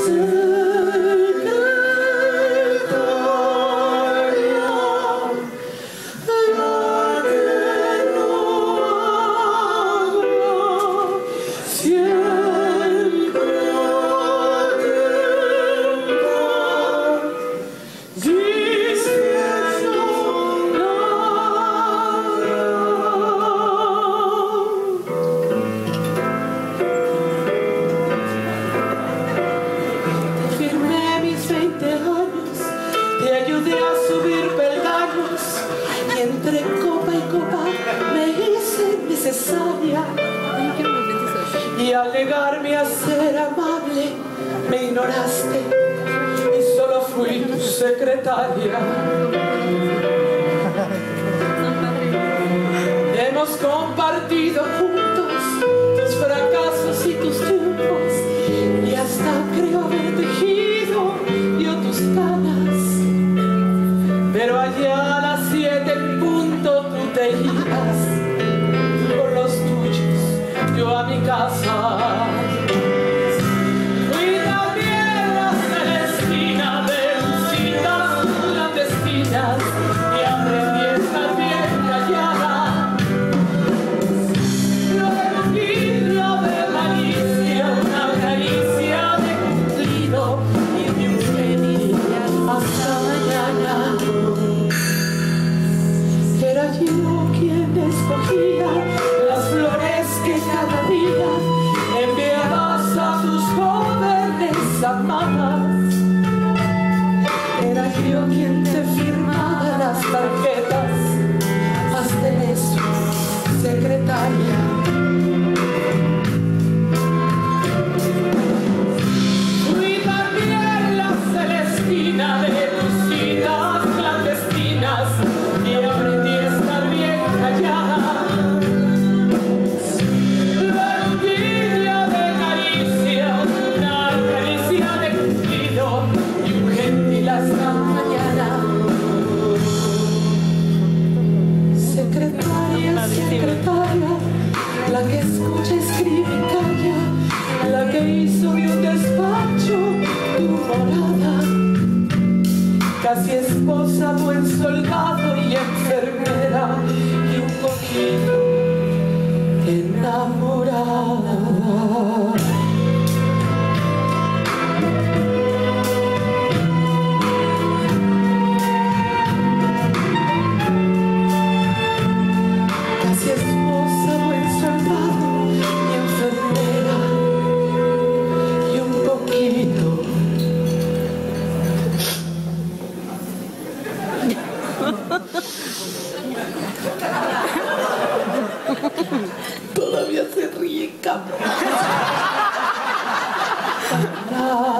Y al negarme a ser amable, me ignoraste y solo fui tu secretaria. Hemos compartido juntos tus fracasos y tus triunfos, y hasta creo haber tejido yo tus ganas. Pero allá a las 7 en punto tú te ibas por los tuyos, yo a mi casa. Fui también la Celestina de lucidas clandestinas, y aprendí a estar bien callada. Luego guiño de malicia, una caricia de cumplido y de un feliz hasta mañana. Era yo quien escogía las flores que cada día enviabas a tus jóvenes amadas. Era yo quien te firmaba las tarjetas, hasta en eso, secretaria. Fui también la Celestina de lucidas clandestinas, y aprendí a estar bien callada. Luego guiño de caricia, una caricia de cumplido y un gentil hasta mañana. Secretaria, secretaria, la que escucha, escribe y calla, la que hizo de un despacho tu morada. Casi esposa, buen soldado y enfermera, y un poquito enamorada. Casi esposa, buen soldado y enfermera, y un poquito. Todavía se ríe, cabrón.